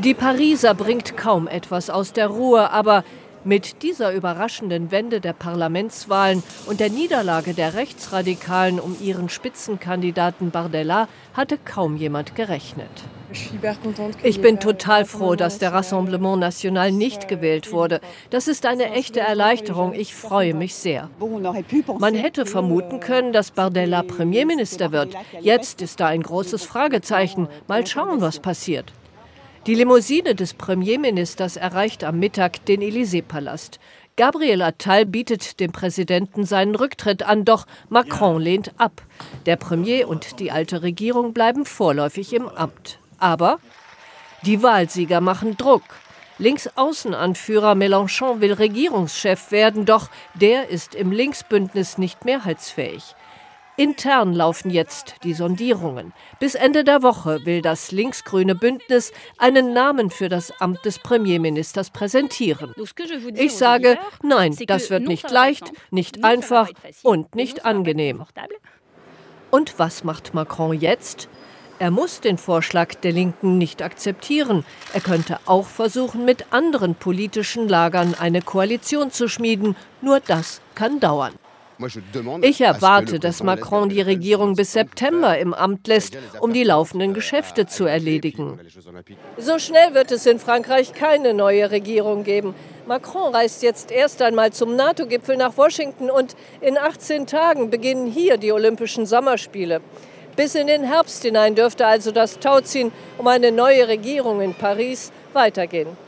Die Pariser bringt kaum etwas aus der Ruhe, aber mit dieser überraschenden Wende der Parlamentswahlen und der Niederlage der Rechtsradikalen um ihren Spitzenkandidaten Bardella hatte kaum jemand gerechnet. Ich bin total froh, dass der Rassemblement National nicht gewählt wurde. Das ist eine echte Erleichterung. Ich freue mich sehr. Man hätte vermuten können, dass Bardella Premierminister wird. Jetzt ist da ein großes Fragezeichen. Mal schauen, was passiert. Die Limousine des Premierministers erreicht am Mittag den Élysée-Palast. Gabriel Attal bietet dem Präsidenten seinen Rücktritt an, doch Macron lehnt ab. Der Premier und die alte Regierung bleiben vorläufig im Amt. Aber die Wahlsieger machen Druck. Linksaußenanführer Mélenchon will Regierungschef werden, doch der ist im Linksbündnis nicht mehrheitsfähig. Intern laufen jetzt die Sondierungen. Bis Ende der Woche will das linksgrüne Bündnis einen Namen für das Amt des Premierministers präsentieren. Ich sage, nein, das wird nicht leicht, nicht einfach und nicht angenehm. Und was macht Macron jetzt? Er muss den Vorschlag der Linken nicht akzeptieren. Er könnte auch versuchen, mit anderen politischen Lagern eine Koalition zu schmieden. Nur das kann dauern. Ich erwarte, dass Macron die Regierung bis September im Amt lässt, um die laufenden Geschäfte zu erledigen. So schnell wird es in Frankreich keine neue Regierung geben. Macron reist jetzt erst einmal zum NATO-Gipfel nach Washington und in 18 Tagen beginnen hier die Olympischen Sommerspiele. Bis in den Herbst hinein dürfte also das Tauziehen um eine neue Regierung in Paris weitergehen.